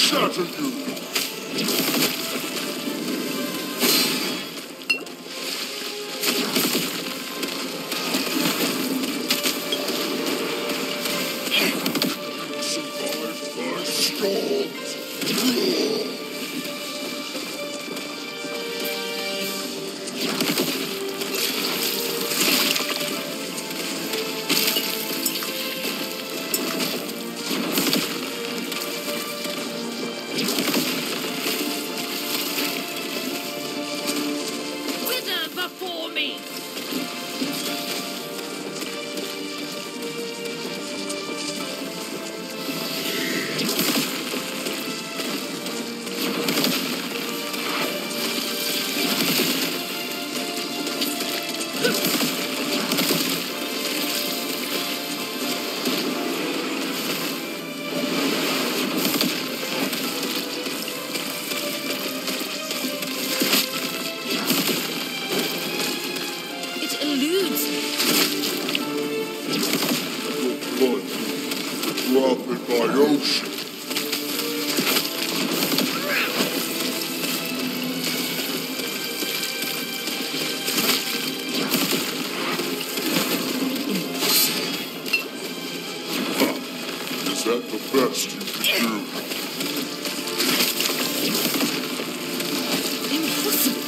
shatter you! Survive my storms! Before me! Drop in my ocean. Is that the best you can do? Impossible!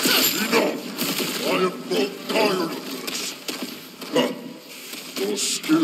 Enough! I am grown tired of this. Your skill